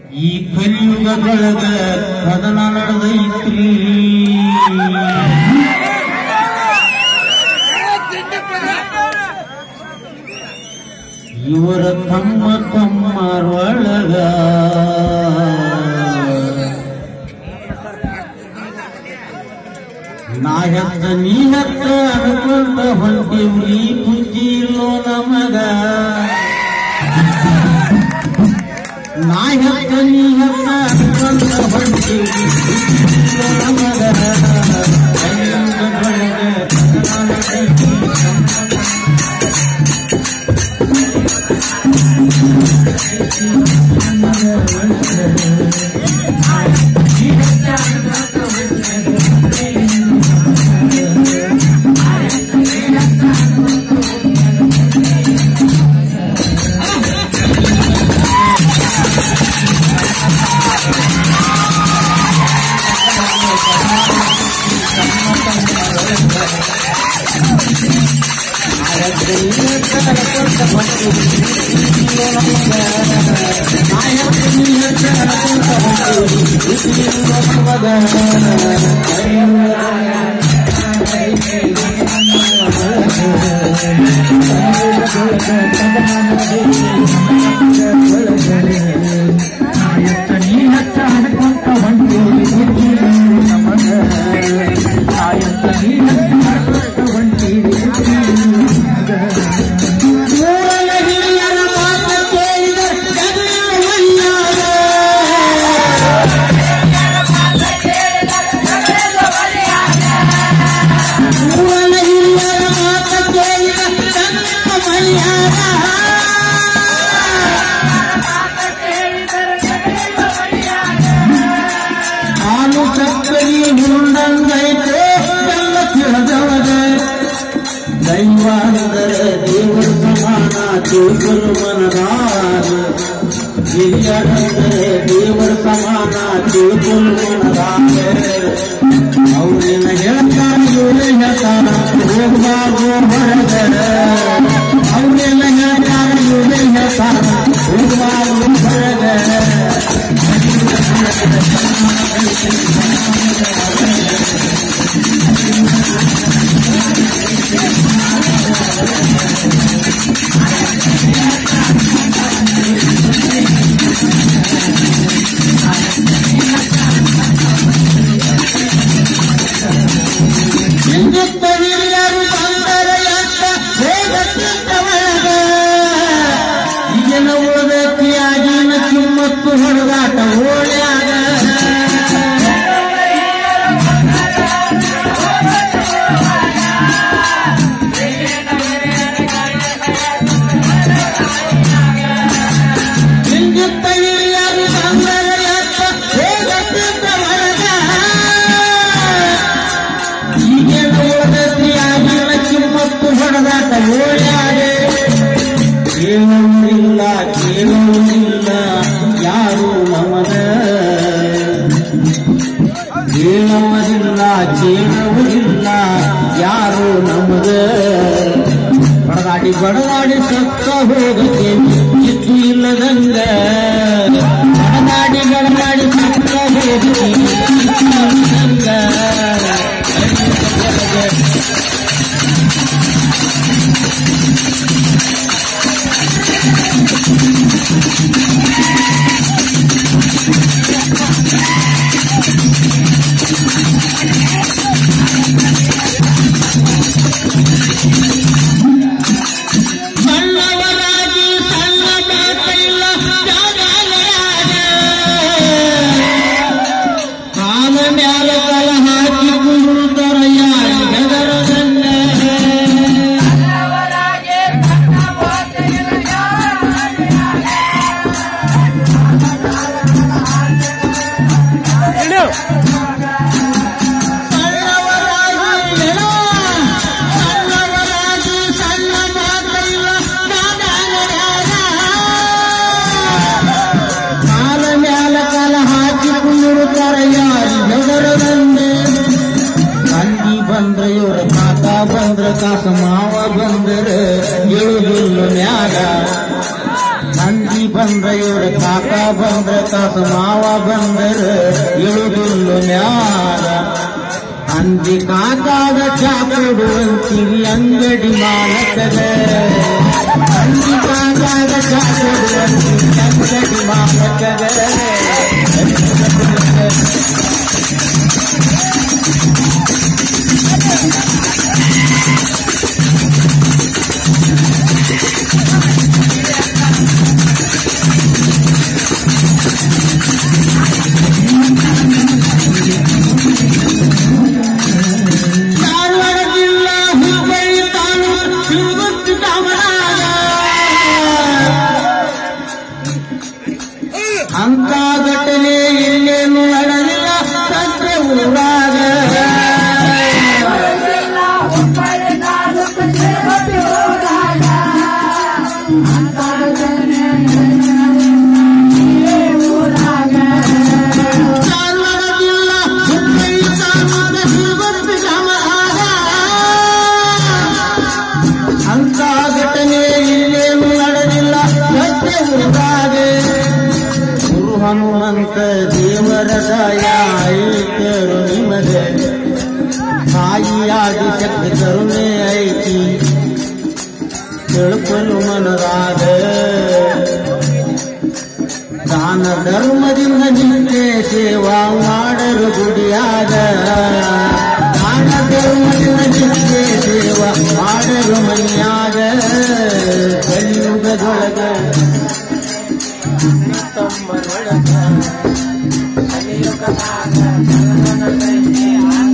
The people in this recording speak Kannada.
ಈ ಕಲಿಯುಗದೊಳಗ ಕದನ ನಡೆದೈತ್ರಿ. ಇವರ ತಮ್ಮ ತಮ್ಮರೊಳಗ ನಾ ಹೆತ್ತ ನೀ ಹೆತ್ತ ಅನ್ಕೊಂಡ ಹೊಂಟಿವ್ರಿ ಬುದ್ಧಿ ಇಲ್ಲೋ ನಮಗ. ನಾ ಹೆತ್ತ ನೀ ಹೆತ್ತ ಅನ್ಕೊಂಡ ಹೊಂಟಿವ್ರಿ ಬುದ್ಧಿ ಇಲ್ಲೋ ನಮಗ. ದೈವಾಂದರೆ ದೇವರ ಸಮಾನ ತಿಳ್ಕಲು ಮನದಾರ. ಹಿರಿಯರಂದರೆ ದೇವರ ಸಮಾನ ತಿಳ್ಕಲು ಮನದಾರ. ಅವ್ರೇನ ಹೇಳ್ತಾರ ಇವರೇ ಹೇಳ್ತಾರ ಹೋಗ್ಬಾರ್ದು ಹೊರಗ. ಅವ್ರೇನ ಹೇಳ್ತಾರ ಇವರೇ ಹೇಳ್ತಾರ ಹೋಗ್ಬಾರ್ದು ಹೊರಗ. ಈಗಿನ ಉಳಿದಕ್ಕಿಯಾಗಿನ ಕಿಮ್ಮತ್ತು ಹೊಡೆದಾಟ ಓಡ್ಯಾಗ. ಕೇಳುವುದಿಲ್ಲ ಕೇಳುವುದಿಲ್ಲ ಯಾರು ನಮಗ. ಕೇಳುವುದಿಲ್ಲ ಕೇಳುವುದಿಲ್ಲ ಯಾರು ನಮಗ. ಬಡದಾಡಿ ಬಡದಾಡಿ ಸತ್ತ ಹೋಗಕ್ಕೆ ಚಿತ್ತು ಇಲ್ಲದಂಗ. ಬಡದಾಡಿ ಬಡದಾಡಿ ಸತ್ತ ಹೋಗಕ್ಕೆ ಚಿತ್ತು ಇಲ್ಲದಂಗ. ಕಾಸ ಮಾವ ಬಂದರೆ ಇಳುದಿಲ್ಲ ಮ್ಯಾಗ. ನಂದಿ ಬಂದ್ರ ಇವ್ರ ಕಾಕ ಬಂದ್ರ ಕಾಸ ಮಾವ ಬಂದ್ರ ಇಳುದಿಲ್ಲು ಮ್ಯಾಲ ಅಂದಿ ಕಾಕಾಗ ಚಾಕೊಡುವಂತೀವಿ ಅಂಗಡಿ ಮಾಲಕರ ಅಂದಿ ಕಾಕಾಗ ಚಾಕೊಡುವಂತೀವಿ ಅಂಗಡಿ ಮಾಲಕರ ಅಂತ ಘಟನೆ ಎಲ್ಲೇನು ನಡೆದಿಲ್ಲ ಸತ್ಯ ಊರಾಗ ಅಂತ ಘಟನೆ ಎಲ್ಲೇನು ನಡೆದಿಲ್ಲ ಸತ್ಯ ಊರಾಗ ಹನುಮಂತ ದೇವರ ದಯ ಐತರು ನಿಮಗೆ ತಾಯಿಯಾಗಿ ಶಕ್ತಿ ಕರುಣೆ ಐತಿ ತಿಳ್ಕೊಳ್ಳು ಮನರಾಗ ದಾನ ಧರ್ಮದಿಂದ ನಿಮಗೆ ಸೇವಾ ಮಾಡಲು ಗುಡಿಯಾಗ ದಾನ ಧರ್ಮದಿಂದ ನಿಮಗೆ ಸೇವಾ ಮಾಡಲು ಮನೆಯಾಗ ಕಲಿಯುಗದೊಳಗ ತಮ್ಮನೊಳಗ ಕಲಿಯುಗದಾಗ